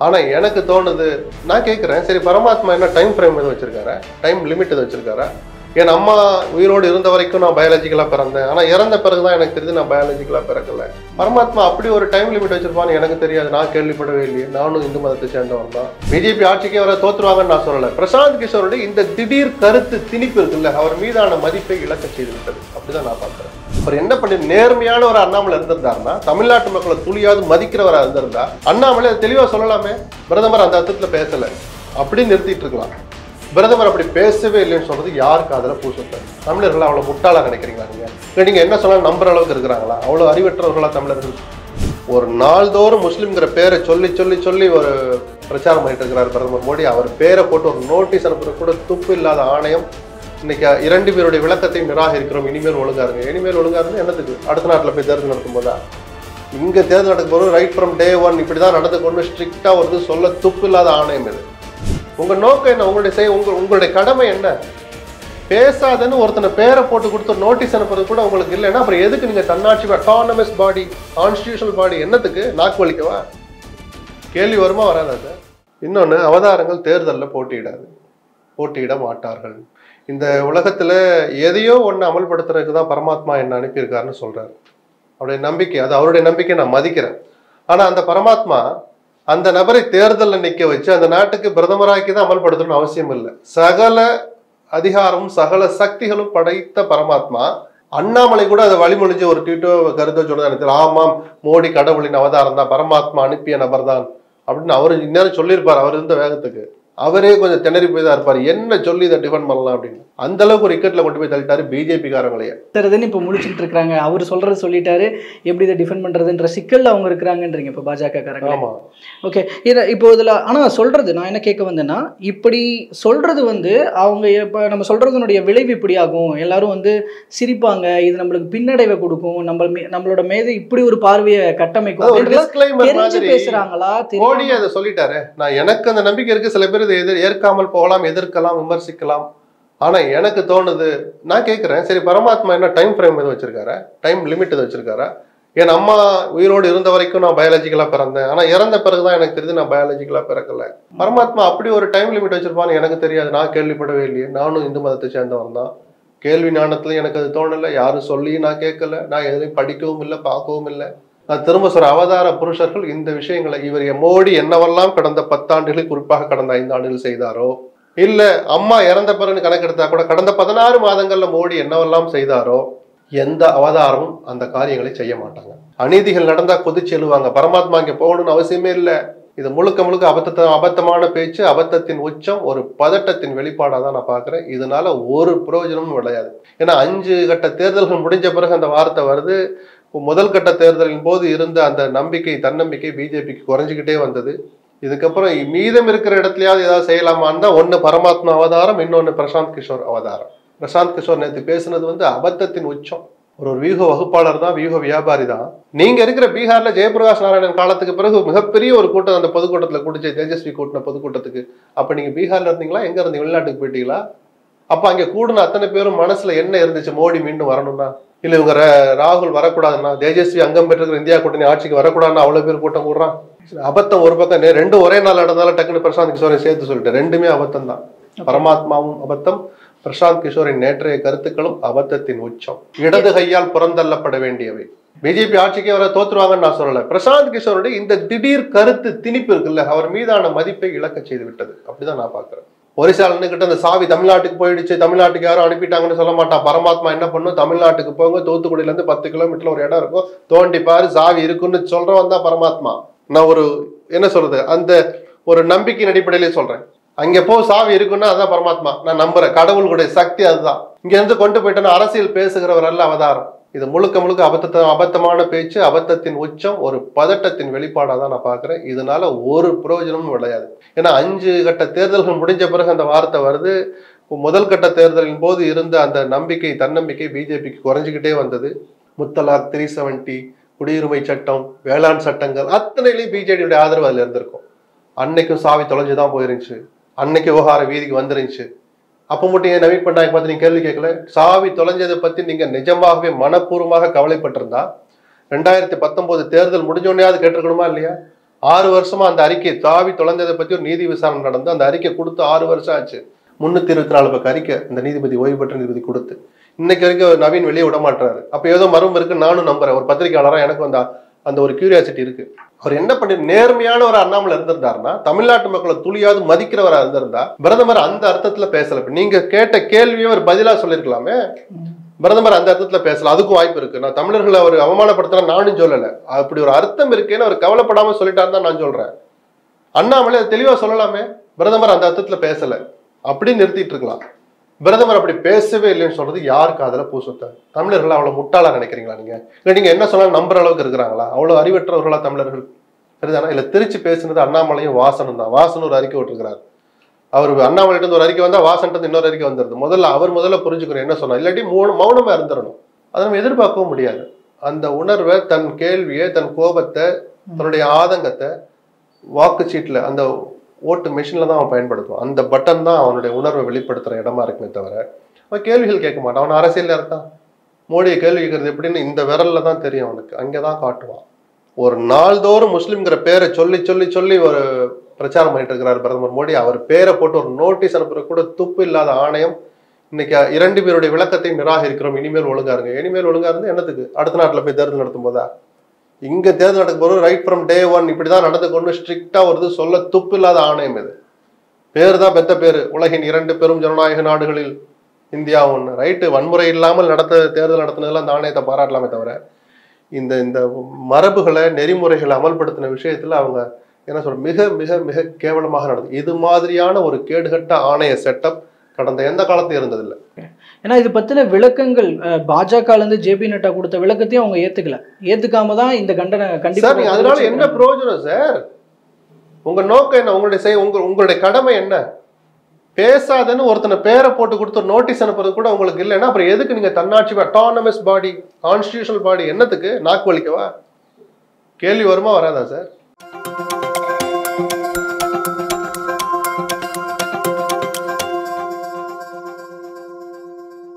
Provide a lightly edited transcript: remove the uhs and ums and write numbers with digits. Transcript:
ஆனா எனக்கு தோணுது, நான் கேட்கிறேன், சரி பரமாத்மா என்ன டைம் ஃப்ரேம் எதுவும் வச்சிருக்காரா? டைம் லிமிட் எதுவும் வச்சிருக்காரா? என் அம்மா உயிரோடு இருந்த வரைக்கும் நான் பயாலஜிக்கலா பிறந்தேன், ஆனா இறந்த பிறகுதான் எனக்கு தெரியுது நான் பயாலஜிக்கலா பிறக்கல. பரமாத்மா அப்படி ஒரு டைம் லிமிட் வச்சிருப்பான்னு எனக்கு தெரியாது, நான் கேள்விப்படவே இல்லையே. நானும் இந்து மதத்தை சேர்ந்தவன் தான். பிஜேபி ஆட்சிக்கு அவரை தோற்றுவாங்கன்னு நான் சொல்லல. பிரசாந்த் கிஷோருடைய இந்த திடீர் கருத்து திணிப்பு இருக்குல்ல, அவர் மீதான மதிப்பை இழக்க செய்து விட்டது. அப்படிதான் நான் பார்க்கிறேன். அவர் என்ன பண்ணி நேர்மையான ஒரு அண்ணாமலை இருந்திருந்தாருன்னா, தமிழ்நாட்டு மக்களை துளியாவது மதிக்கிறவரா இருந்திருந்தா, அண்ணாமலை தெளிவா சொல்லலாமே, பிரதமர் அந்த அர்த்தத்துல பேசல அப்படின்னு நிறுத்திட்டு இருக்கலாம். பிரதமர் அப்படி பேசவே இல்லைன்னு சொல்றது யாருக்கு அதில் பூசத்தை? தமிழர்கள் அவ்வளவு முட்டாளா நினைக்கிறீங்களா? நீங்க என்ன சொன்னாலும் நம்புற அளவுக்கு இருக்கிறாங்களா? அவ்வளவு அறிவற்றவர்களா தமிழர்கள்? ஒரு நாள்தோறும் முஸ்லிம்ங்கிற பேரை சொல்லி சொல்லி சொல்லி ஒரு பிரச்சாரம் பண்ணிட்டு இருக்கிறார் பிரதமர் மோடி. அவர் பேரை போட்டு ஒரு நோட்டீஸ் அனுப்புறது கூட துப்பு இல்லாத ஆணையம். இன்னைக்கு 2 பேருடைய விளக்கத்தையும் நிராகரிக்கிறோம். இனிமேல் ஒழுங்கா இருங்க. இனிமேல் ஒழுங்கா இருந்து என்னத்துக்கு? அடுத்த நாட்டில் போய் தேர்தல் நடத்தும் போதா? இங்க தேர்தல் நடக்கும் போது ரைட் ஃப்ரம் டே 1 இப்படிதான் நடந்துக்கொண்டு ஸ்ட்ரிக்டா வருது சொல்ல துப்பு இல்லாத ஆணையம் இது. உங்க நோக்கம் என்ன? உங்களுடைய கடமை என்ன? பேசாதன்னு ஒருத்தனை பேரை போட்டு கொடுத்து நோட்டீஸ் அனுப்புறது கூட உங்களுக்கு இல்லைன்னா அப்புறம் எதுக்கு நீங்க தன்னாட்சி அட்டானமஸ் பாடி, கான்ஸ்டிடியூஷனல் பாடி? என்னத்துக்கு? நாக்கு வலிக்கவா? கேள்வி வருமா வராதா சார்? இன்னொன்னு, அவதாரங்கள் தேர்தலில் போட்டியிட மாட்டார்கள். இந்த உலகத்துல எதையோ ஒன்று அமல்படுத்துறதுக்கு தான் பரமாத்மா என்ன அனுப்பியிருக்காருன்னு சொல்றாரு. அவருடைய நம்பிக்கை, அது அவருடைய நம்பிக்கை, நான் மதிக்கிறேன். ஆனா அந்த பரமாத்மா அந்த நபரை தேர்தலில் நிற்க வச்சு அந்த நாட்டுக்கு பிரதமராக்கி தான் அமல்படுத்தணும்னு அவசியம் இல்லை. சகல அதிகாரமும் சகல சக்திகளும் படைத்த பரமாத்மா அண்ணாமலை கூட அதை வழிமொழிஞ்சு ஒரு ட்வீட்டோ கருத்தோ சொல்றது, ஆமாம் மோடி கடவுளின் அவதாரம் தான், பரமாத்மா அனுப்பிய நபர் தான் அப்படின்னு அவரு இந்நேரம் சொல்லியிருப்பார். அவர் இருந்த வேகத்துக்கு அவரே கொஞ்சம் திணறி போய் தான் இருப்பார். என்ன சொல்லி இதை டிஃபெண்ட் பண்ணலாம் அப்படின்னு அந்த அளவுக்கு ஒரு இக்கட்டில் கொண்டு போய் தள்ளிட்டாரு பிஜேபி காரங்களையே. அதுன்னு இப்போ முடிச்சுட்டு இருக்காங்க. அவர் சொல்றது சொல்லிட்டாரு, எப்படி இதை டிஃபெண்ட் பண்றதுன்ற சிக்கல்ல அவங்க இருக்கிறாங்கன்றீங்க இப்போ பாஜக காரங்க. ஆமா, ஓகே. இப்போ இதுல ஆனா சொல்றது, நான் என்ன கேட்க வந்தேன்னா, இப்படி சொல்றது அவங்க இப்போ நம்ம சொல்றதுனுடைய விளைவு இப்படி ஆகும், எல்லாரும் சிரிப்பாங்க, இது நம்மளுக்கு பின்னடைவை கொடுக்கும், நம்மளோட மேதை இப்படி ஒரு பார்வையை கட்டமைக்கும் பேசுறாங்களா? மோடி அதை சொல்லிட்டாரு. நான் எனக்கு அந்த நம்பிக்கை இருக்கு. சில பேர் ஏற்காமல் போகலாம், எதிர்க்கலாம், விமர்சிக்கலாம். ஆனா எனக்கு தோணுது, நான் கேட்கிறேன், சரி பரமாத்மா என்ன டைம் ஃப்ரேம் எதுவும் வச்சிருக்காரா? டைம் லிமிட் எதுவும் வச்சிருக்காரா? என் அம்மா உயிரோடு இருந்த வரைக்கும் நான் பயாலஜிக்கலா பிறந்தேன், ஆனா இறந்த பிறகுதான் எனக்கு தெரியுது நான் பயாலஜிக்கலா பிறக்கல. பரமாத்மா அப்படி ஒரு டைம் லிமிட் வச்சிருப்பான்னு எனக்கு தெரியாது, நான் கேள்விப்படவே இல்லையே. நானும் இந்து மதத்தை சேர்ந்தவன் தான். கேள்வி ஞானத்துல எனக்கு அது தோணலை. யாரும் சொல்லி நான் கேட்கல. நான் எதையும் படிக்கவும் இல்லை, பார்க்கவும் இல்லை. நான் திரும்ப சொல்ற, அவதார புருஷர்கள் இந்த விஷயங்களை இவர் மோடி என்னவெல்லாம் கடந்த 10 ஆண்டுகளில், குறிப்பாக கடந்த 5 ஆண்டுகள் செய்தாரோ, இல்ல அம்மா இறந்த பிறகு கணக்கெடுத்தா கூட கடந்த 16 மாதங்கள்ல மோடி என்னவெல்லாம் செய்தாரோ, எந்த அவதாரமும் அந்த காரியங்களை செய்ய மாட்டாங்க. அநீதிகள் நடந்தா கொதிச்சு எழுவாங்க. பரமாத்மா இங்க போகணும்னு அவசியமே இல்லை. இது முழுக்க முழுக்க அபத்தமான பேச்சு, அபத்தத்தின் உச்சம், ஒரு பதட்டத்தின் வெளிப்பாடாக தான் நான் பார்க்குறேன். இதனால ஒரு பிரயோஜனமும் விளையாது. ஏன்னா 5 கட்ட தேர்தல்கள் முடிஞ்ச பிறகு அந்த வார்த்தை வருது. முதல் கட்ட தேர்தலின் போது இருந்த அந்த நம்பிக்கை, தன்னம்பிக்கை பிஜேபிக்கு குறைஞ்சிக்கிட்டே வந்தது. இதுக்கப்புறம் மீதம் இருக்கிற இடத்துலயாவது ஏதாவது செய்யலாமான்னு தான் ஒன்று பரமாத்மா அவதாரம், இன்னொன்று பிரசாந்த் கிஷோர் அவதாரம். பிரசாந்த் கிஷோர் நேற்று பேசுனது அபத்தத்தின் உச்சம். ஒரு வியூக வகுப்பாளர் தான், வியூக வியாபாரி தான். நீங்க இருக்கிற பீகார்ல ஜெயபிரகாஷ் நாராயணன் காலத்துக்கு பிறகு மிகப்பெரிய ஒரு கூட்டம் அந்த பொதுக்கூட்டத்துல கூட்டிச்சு, தேஜஸ்வி கூட்டின பொதுக்கூட்டத்துக்கு. அப்ப நீங்க பீகார்ல இருந்தீங்களா? எங்க இருந்தீங்க? வெளிநாட்டுக்கு போயிட்டீங்களா? அப்ப அங்க கூடுன அத்தனை பேரும் மனசுல என்ன இருந்துச்சு? மோடி மீண்டும் வரணும்னா, இல்ல இவங்க ராகுல் வரக்கூடாதுன்னா, தேஜஸ்வி அங்கம் பெற்றிருக்கிற இந்தியா கூட்டணி ஆட்சிக்கு வரக்கூடாதுன்னு அவ்வளவு பேர் கூட்டம் கூடுறான். அபத்தம் ஒரு பக்கம், ரெண்டும் ஒரே நாள் நடந்தாலும் டக்குன்னு பிரசாந்த் கிஷோரை சேர்த்து சொல்லிட்டு, ரெண்டுமே அபத்தம் தான். பரமாத்மாவும் அபத்தம், பிரசாந்த் கிஷோரின் நேற்றைய கருத்துக்களும் அபத்தத்தின் உச்சம். இடது கையால் புறந்தள்ளப்பட வேண்டியவை. பிஜேபி ஆட்சிக்கு அவரை தோற்றுவாங்கன்னு நான் சொல்லல. பிரசாந்த் கிஷோருடைய இந்த திடீர் கருத்து திணிப்பு இருக்குல்ல, அவர் மீதான மதிப்பை இழக்க செய்து விட்டது. அப்படிதான் நான் பாக்குறேன். ஒரிசால கிட்ட அந்த சாவி தமிழ்நாட்டுக்கு போயிடுச்சு, தமிழ்நாட்டுக்கு யாரும் அனுப்பிட்டாங்கன்னு சொல்ல மாட்டான். பரமாத்மா என்ன பண்ணும்? தமிழ்நாட்டுக்கு போங்க, தூத்துக்குடியில இருந்து 10 கிலோமீட்டர்ல ஒரு இடம் இருக்கும், தோண்டி பாரு, சாவி இருக்குன்னு சொல்றவன் தான் பரமாத்மா. நான் ஒரு என்ன சொல்றது, அந்த ஒரு நம்பிக்கையின் அடிப்படையிலே சொல்றேன். அங்க போ, சாவி இருக்குன்னா அதான் பரமாத்மா. நான் நம்புறேன், கடவுளுடைய சக்தி அதுதான். இங்க இருந்து கொண்டு போயிட்டோன்னா அரசியல் பேசுகிறவர் அல்ல அவதாரம். இது முழுக்க முழுக்க அபத்தமான பேச்சு, அபத்தத்தின் உச்சம், ஒரு பதட்டத்தின் வெளிப்பாடாக தான் நான் பார்க்குறேன். இதனால ஒரு பிரயோஜனமும் விளையாது. ஏன்னா 5 கட்ட தேர்தல்கள் முடிஞ்ச பிறகு அந்த வார்த்தை வருது. முதல் கட்ட தேர்தலின் போது இருந்த அந்த நம்பிக்கை, தன்னம்பிக்கை பிஜேபிக்கு குறைஞ்சிக்கிட்டே வந்தது. முத்தலாக், 370, குடியுரிமை சட்டம், வேளாண் சட்டங்கள், அத்தனையிலையும் பிஜேடியுடைய ஆதரவு அதில் இருந்திருக்கும். அன்னைக்கும் சாவி தொலைஞ்சுதான் போயிருந்துச்சு, அன்னைக்கு விவகார வீதிக்கு வந்துருந்துச்சு. அப்போ மட்டும் ஏன் நவீன் பட்நாயக் பார்த்து நீங்க கேள்வி கேட்கல? சாவி தொலைஞ்சதை பத்தி நீங்க நிஜமாகவே மனப்பூர்வமாக கவலைப்பட்டிருந்தா 2019 தேர்தல் முடிஞ்சோடனேயாவது கேட்டிருக்கணுமா இல்லையா? 6 வருஷமா அந்த அறிக்கையை தாவி தொலைந்ததை பத்தி ஒரு நீதி விசாரணை நடந்து அந்த அறிக்கை கொடுத்து 6 வருஷம் ஆச்சு. 324 பக்கம் அறிக்கை இந்த நீதிபதி, ஓய்வு பெற்ற நீதிபதி கொடுத்து இன்னைக்கு வரைக்கும் நவீன் வெளியே விட மாட்டாரு. அப்ப ஏதோ மர்மம் இருக்கு நானும் நம்புறேன். ஒரு பத்திரிகையாளரா எனக்கு அந்த ஒரு கியூரியாசிட்டி இருக்கு. அவர் என்ன பண்ணி நேர்மையான ஒரு அண்ணாமலை இருந்திருந்தாருன்னா, தமிழ்நாட்டு மக்களை துளியாவது மதிக்கிறவரா இருந்திருந்தா பிரதமர் அந்த அர்த்தத்துல பேசல. நீங்க கேட்ட கேள்வியே ஒரு பதிலா சொல்லிருக்கலாமே. பிரதமர் அந்த அர்த்தத்துல பேசலாம், அதுக்கும் வாய்ப்பு இருக்கு. நான் தமிழர்களை அவர் அவமானப்படுத்தினா நானும் சொல்லல. அப்படி ஒரு அர்த்தம் இருக்குன்னு அவர் கவலைப்படாம சொல்லிட்டாருன்னு தான் நான் சொல்றேன். அண்ணாமலை தெளிவா சொல்லலாமே, பிரதமர் அந்த அர்த்தத்துல பேசல அப்படின்னு நிறுத்திட்டு இருக்கலாம். பிரதமர் அப்படி பேசவே இல்லைன்னு சொல்றது யாரு காதுல பூசுத்த? தமிழர்கள் அவ்வளவு முட்டாளா நினைக்கிறீங்களா நீங்க? இல்ல நீங்க என்ன சொன்னாலும் நம்புற அளவுக்கு இருக்கிறாங்களா? அவ்வளவு அறிவற்றவர்களா தமிழர்கள்? சரிதானா? இல்ல திருச்சி பேசுனது அண்ணாமலையும் வாசனும் தான். வாசன் ஒரு அறிக்கை விட்டுருக்கிறார். அவர் அண்ணாமலைட்டு ஒரு அறிக்கை வந்தா வாசன்ட்டு இன்னொரு அறிக்கை வந்துருது. முதல்ல புரிஞ்சுக்கணும் என்ன சொன்னா, இல்லாட்டி மௌனமா இருந்துடணும். அதை நம்ம எதிர்பார்க்கவும் முடியாது. அந்த உணர்வை, தன் கேள்வியை, தன் கோபத்தை, தன்னுடைய ஆதங்கத்தை வாக்குச்சீட்டுல அந்த ஓட்டு மெஷின்ல தான் அவன் பயன்படுத்துவான். அந்த பட்டன் தான் அவனுடைய உணர்வை வெளிப்படுத்துற இடமா இருக்குமே தவிர அவன் கேள்விகள் கேட்க மாட்டான். அவன் அரசியல்ல இருக்கான். மோடியை கேள்வி கேட்கறது எப்படின்னு இந்த விரல்ல தான் தெரியும் அவனுக்கு. அங்கேதான் காட்டுவான். ஒரு நாள்தோறும் முஸ்லிம்ங்கிற பேரை சொல்லி சொல்லி சொல்லி ஒரு பிரச்சாரம் பண்ணிட்டு இருக்கிறார் பிரதமர் மோடி. அவர் பேரை போட்டு ஒரு நோட்டீஸ் அனுப்புற கூட துப்பு இல்லாத ஆணையம் இன்னைக்கு 2 பேருடைய விளக்கத்தை நிராகரிக்கிறோம். இனிமேல் ஒழுங்கா இருங்க. இனிமேல் ஒழுங்கா இருந்து என்னத்துக்கு? அடுத்த நாட்டில் போய் தேர்தல் நடத்தும் போதா? இங்க தேர்தல் நடக்கும் போது ரைட் ஃப்ரம் டே 1 இப்படிதான் நடந்து கொண்டு ஸ்ட்ரிக்டா வருது. சொல்ல துப்பு இல்லாத ஆணையம் இது. பேரு தான் பெத்த பேரு. உலகின் 2 பெரும் ஜனநாயக நாடுகளில் இந்தியா ஒண்ணு. ரைட்டு, வன்முறை இல்லாமல் தேர்தல் நடத்தினதெல்லாம் அந்த ஆணையத்தை பாராட்டலாமே தவிர இந்த மரபுகளை, நெறிமுறைகளை அமல்படுத்தின விஷயத்துல அவங்க என்ன சொல்ற மிக மிக மிக கேவலமாக நடந்தது. இது மாதிரியான ஒரு கேடுகட்ட ஆணைய செட்டப் கடந்த எந்த காலத்தையும் இருந்ததில்லை. ஏன்னா இது பத்தின விளக்கங்கள் பாஜகலேருந்து ஜேபி நட்டா கொடுத்த விளக்கத்தையும் அவங்க ஏத்துக்காம தான் இந்த கண்டன கண்டிப்பா. அதனால என்ன பிரயோஜனம் சார்? உங்க நோக்கம் என்ன? உங்களுடைய கடமை என்ன? பேசாதன்னு ஒருத்தனை பேரை போட்டு கொடுத்து ஒரு நோட்டீஸ் அனுப்புறது கூட உங்களுக்கு இல்லைன்னா அப்புறம் எதுக்கு நீங்க தன்னாட்சி அட்டானமஸ் பாடி, கான்ஸ்டிடியூஷனல் பாடி என்னத்துக்கு? நாக்கு வலிக்கவா? கேள்வி வருமா வராதா சார்?